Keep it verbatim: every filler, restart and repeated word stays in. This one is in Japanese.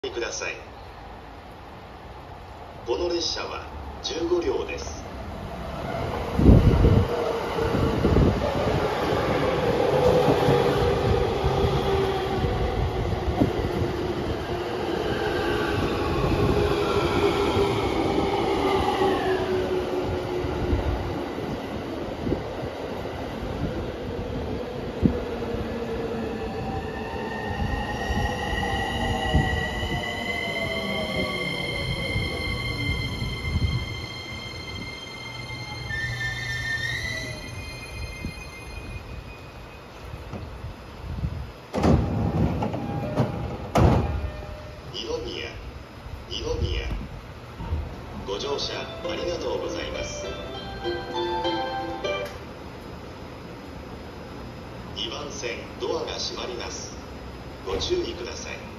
ください。この列車はじゅうごりょうです。二宮、ご乗車ありがとうございます。にばんせんドアが閉まります。ご注意ください。